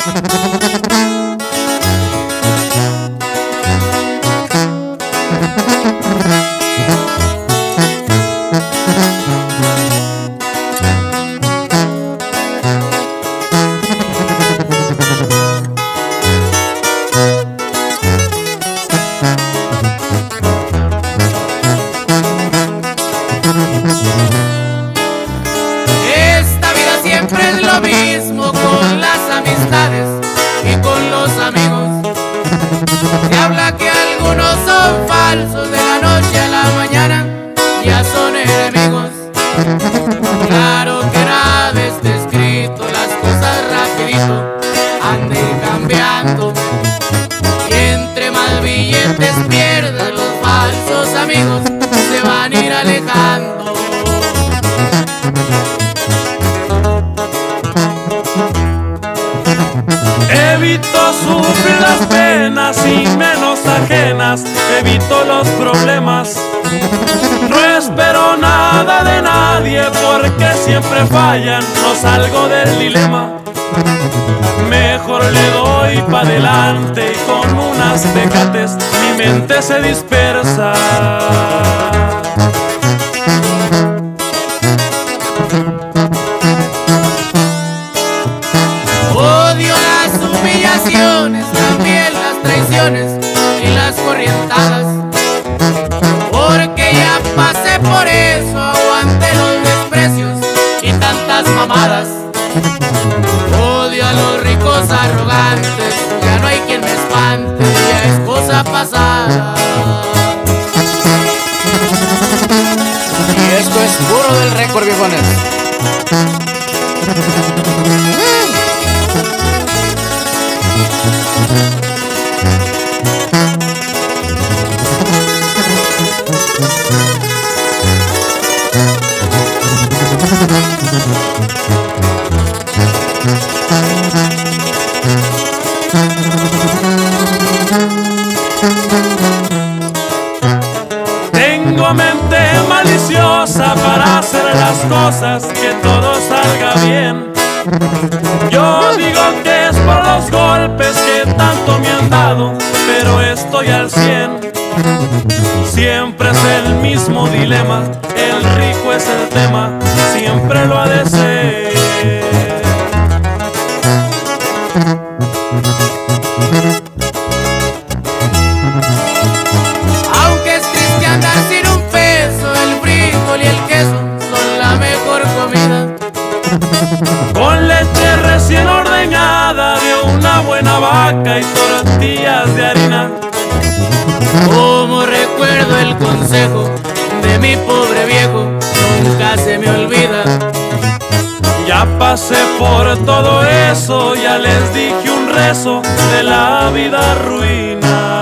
Esta vida siempre es lo mismo con las amistades y con los amigos. Se habla que algunos son falsos, de la noche a la mañana ya son enemigos. Claro que nada está escrito, las cosas rapidito han de ir cambiando. Y entre más billetes pierdas, los falsos amigos se van a ir alejando. Evito sufrir las penas y menos ajenas, evito los problemas. No espero nada de nadie porque siempre fallan, no salgo del dilema. Mejor le doy pa' adelante y con unas tecates mi mente se dispersa. Odio las humillaciones, también las traiciones y las corrientadas, porque ya pasé por eso, aguanté los desprecios y tantas mamadas. Odio a los ricos arrogantes, ya no hay quien me espante, ya es cosa pasada. Y esto es puro del récord, viejones. Tengo mente maliciosa para hacer las cosas, que todo salga bien. Yo digo que es por los golpes que tanto me han dado, pero estoy al 100. Siempre es el mismo dilema, el rico es el tema, siempre lo ha de ser. Aunque es triste andar sin un peso, el frijol y el queso son la mejor comida. Con leche recién ordeñada de una buena vaca y tortillas de harina. Como recuerdo el consejo de mi pobre viejo, nunca se me olvida. Ya pasé por todo eso, ya les dije un rezo de la vida ruina.